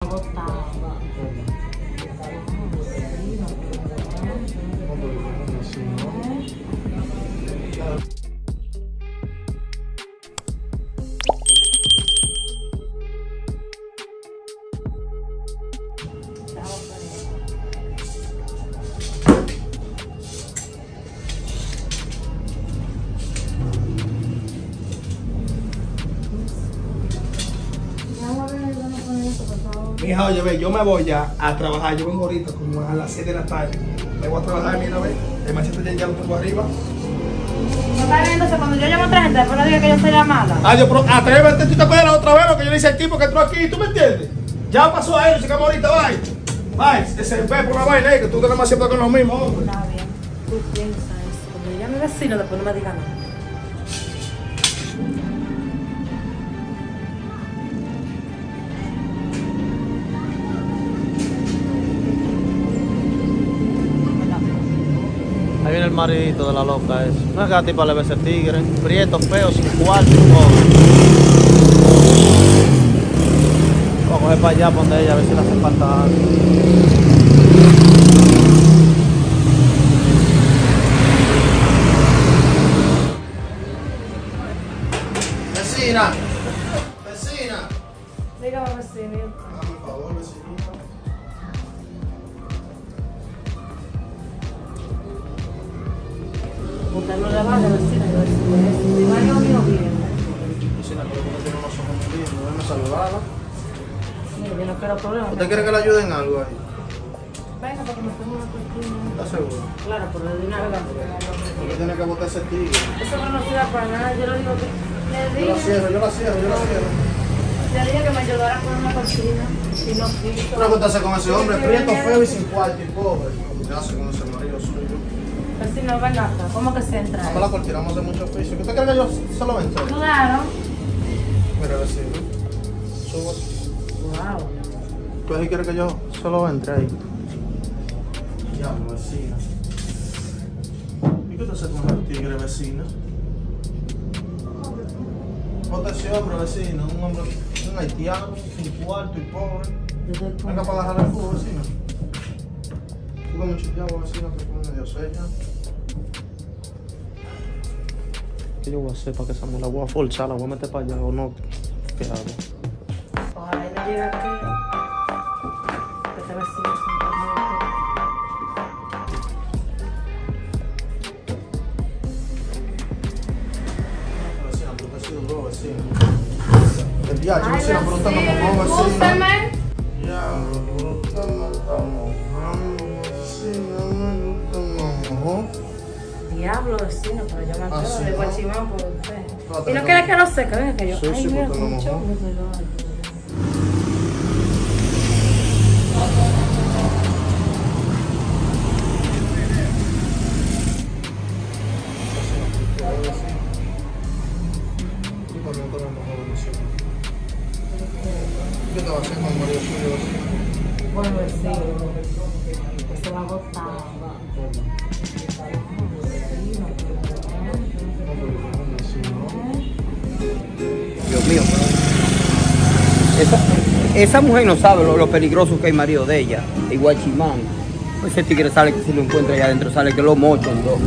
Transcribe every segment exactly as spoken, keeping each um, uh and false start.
botado. Mija, oye, ve, yo me voy ya a trabajar. Yo vengo ahorita como a las siete de la tarde. Me voy a trabajar, mira, ve. El machete ya, ya lo tengo arriba. ¿No está bien? Entonces, cuando yo llamo a otra gente, después no diga que yo soy llamada. Ah, yo, pero atrévete, tú te acuerdas la otra vez lo que yo le hice al tipo que entró aquí, ¿tú me entiendes? Ya pasó a él, llegamos ahorita, bye. Bye, que se ve por una vaina ahí, que tú te más siempre con los mismos, hombre. Está bien. Tú piensas eso. Cuando yo llame a mi vecino, después no me diga nada. Ahí viene el maridito de la loca ese. No es que la tipa le ve ese tigre. Prieto, feo, sin cuarto y pobre. Voy a coger para allá, para donde ella, a ver si le hace falta algo. Vecina. Vecina. Dígame, vecino. Hazme un favor, vecina. Usted no le va a la vecina, yo decirle eso. Mi marido mío viene. Vecina, pero tú no tienes unos ojos muy lindos, déjame saludarla. Sí, yo no quiero problemas. ¿Usted quiere que le ayude en algo ahí? Venga, para que me ponga una cortina. ¿Estás seguro? Claro, pero de una vez. Porque tiene que botar ese tigre. Eso no nos sirve para nada. Yo le digo que. Le Yo digo. la cierro, yo la cierro, yo la cierro. Le dije que me ayudara con una cortina. Si no quiso. Una cosa con ese hombre, prieto, feo y sin cuarto y pobre. ¿Qué hace con ese marido suyo? Vecino, venga acá. ¿Cómo que se entra? Vamos a la cortina, vamos a hacer mucho oficio. ¿Usted cree que yo solo entro? Claro. Mira, vecino. Subo. Wow. ¿Tú ahí quieres que yo solo entre ahí? Diablo, vecina. ¿Y qué te hace con el tigre, vecina? Bota ese hombre, vecino. Un hombre, un haitiano, sin cuarto y pobre. Venga para agarrar el cubo, vecina. Tuve mucho diablo, vecina, que pone medio seca. ¿Qué yo voy a hacer para que esa me la voy a forzar? ¿La voy a meter para allá o no? ¿Qué hago? Ojalá y no llegue aquí. Que este vecino es un poco. Vecina, pero te ha sido duro, vecina. El día, yo vecina, pero usted no mojó, vecina. Escúchame. Ya, pero usted no está mojando, vecina, no está mojó. Diablo, vecino, pero yo me Ah, atrevo sí, de ¿no? guachimán por usted. Trata ¿Y no de- quiere que lo seque? Venga, que yo. Sí, Ay, sí, mira, porque lo mucho. mojó. ¿Qué estaba haciendo con María Suyo? Bueno, vecino. Se va a botar. Dios mío. Esa, esa mujer no sabe lo, lo peligroso que es el marido de ella, el guachimán. Ese tigre sale que si lo encuentra allá adentro, sale que lo mochan dos.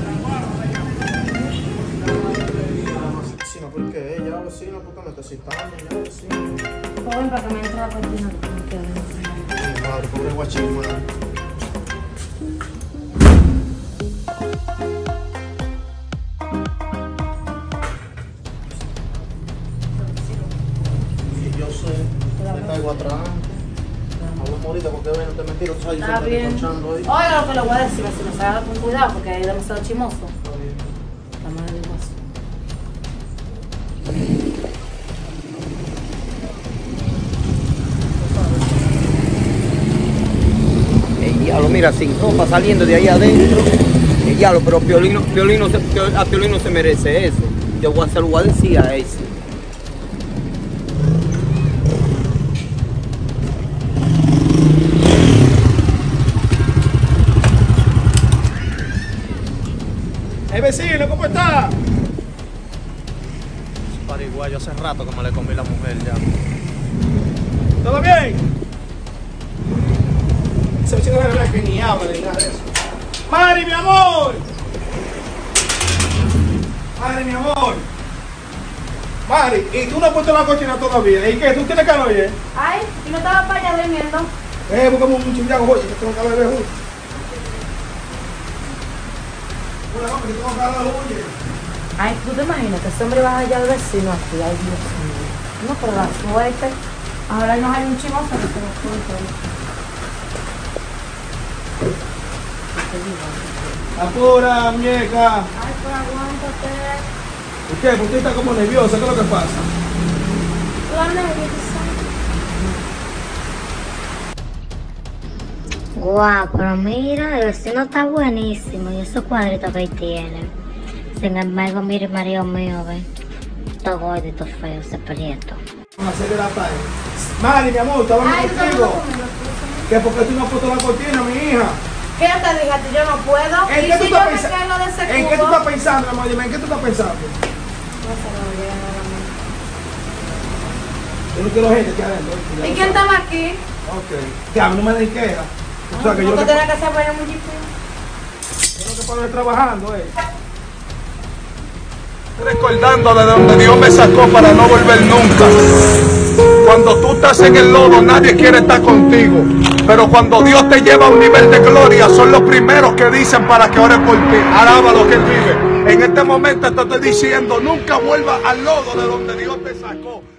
Vecina, ¿por qué? Ella, vecina, ¿por qué me está citando? Ya, vecina. Joven, para que me entre la cortina. Mi madre, pobre guachimán. Y yo sé, me caigo atrás. Hablo morita porque ven, no te mentiro, tú sabes, yo Está siempre bien. estoy conchando ahí. Oiga lo que le voy a decir, vecino. Se haga con cuidado porque es demasiado chimoso. Está bien. La madre de Dios. El diablo, mira, sin ropa saliendo de ahí adentro. El diablo, pero Piolino, Piolino, se- Pio- a Piolino se merece eso. Yo voy a hacer, lo voy a decir a ese. ¡Eh, vecino, ¿cómo está? Pariguayo, hace rato que me le comí la mujer ya. ¿Todo bien? que ni habla de nada de eso. Mari, mi amor. Mari, mi amor. Mari, y tú no has puesto la cocina todavía. ¿Y qué? ¿Tú tienes calor, oye? Ay, y no estaba para allá durmiendo. Eh, buscamos un chingago, oye, que tengo calor de juntos. Hola, hombre, que tengo calor, oye. Ay, ¿tú te imaginas que ese hombre va allá al vecino aquí? Ay, Dios mío. No, pero la suerte. Ahora nos hay un chivazo que se nos puede todo. Apura, muñeca. Ay, pues aguántate. ¿Por qué? ¿Por qué está como nerviosa? ¿Qué es lo que pasa? La nerviosa. Guau, pero mira, el vecino está buenísimo y esos cuadritos que ahí tiene. Sin embargo, mire, marido mío, ve. Todo gordito, feo, ese prieto. A las seis de la tarde. Mari, mi amor, ¿estaba hablando Ay, tú estás contigo? hablando conmigo, tú. ¿Qué? ¿Por qué tú no has puesto la cortina, mi hija? ¿Qué yo te dije a ti? Yo no puedo. ¿En ¿Y qué tú si yo estás me pensando? quedo de ese ¿En qué tú cubo? estás pensando, amor? Dime, ¿en qué tú estás pensando? No se me llega nada a la mente. Yo no quiero gente aquí adentro. ¿Viste? ¿Y quién estaba aquí? Ok. Ya, no me den queja. O sea, que yo No lo te que, tenía que hacer bueno muy difícil. yo lo que puedo es trabajando, eh. Recordando de donde Dios me sacó para no volver nunca. Cuando tú estás en el lodo, nadie quiere estar contigo. Pero cuando Dios te lleva a un nivel de gloria, son los primeros que dicen para que ore por ti. Alaba lo que Él vive. En este momento te estoy diciendo, nunca vuelvas al lodo de donde Dios te sacó.